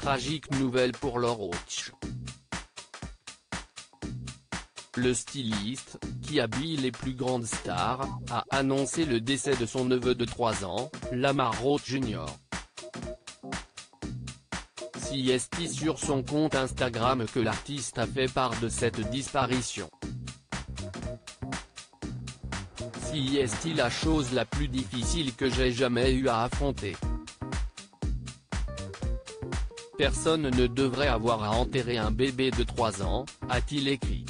Tragique nouvelle pour Laure Roach. Le styliste, qui habille les plus grandes stars, a annoncé le décès de son neveu de 3 ans, Lamar Roach Jr. C'est sur son compte Instagram que l'artiste a fait part de cette disparition. C'est la chose la plus difficile que j'ai jamais eu à affronter. Personne ne devrait avoir à enterrer un bébé de 3 ans, a-t-il écrit.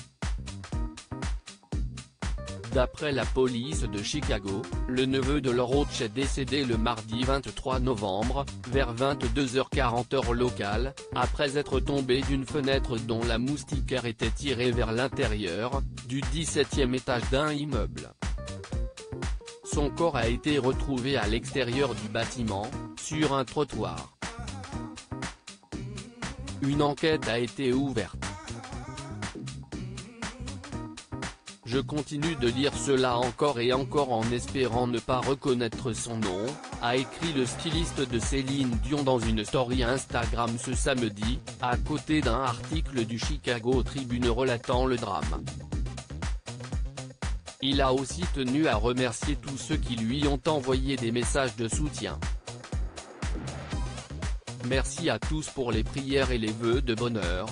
D'après la police de Chicago, le neveu de Laure Roach est décédé le mardi 23 novembre, vers 22h40 heure locale, après être tombé d'une fenêtre dont la moustiquaire était tirée vers l'intérieur, du 17e étage d'un immeuble. Son corps a été retrouvé à l'extérieur du bâtiment, sur un trottoir. Une enquête a été ouverte. Je continue de lire cela encore et encore en espérant ne pas reconnaître son nom, a écrit le styliste de Céline Dion dans une story Instagram ce samedi, à côté d'un article du Chicago Tribune relatant le drame. Il a aussi tenu à remercier tous ceux qui lui ont envoyé des messages de soutien. Merci à tous pour les prières et les vœux de bonheur.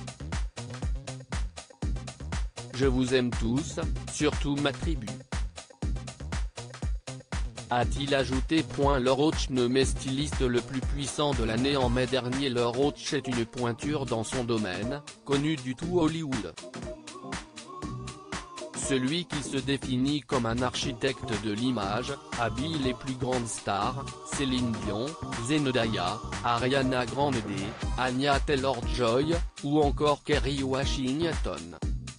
Je vous aime tous, surtout ma tribu. A-t-il ajouté. Laure Roach nommé styliste le plus puissant de l'année en mai dernier. Laure Roach est une pointure dans son domaine, connue du tout Hollywood. Celui qui se définit comme un architecte de l'image, habille les plus grandes stars, Céline Dion, Zendaya, Ariana Grande, Anya Taylor-Joy, ou encore Kerry Washington.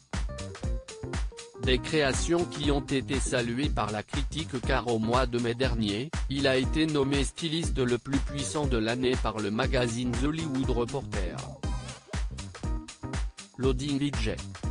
Des créations qui ont été saluées par la critique car au mois de mai dernier, il a été nommé styliste le plus puissant de l'année par le magazine The Hollywood Reporter. Loading VJ.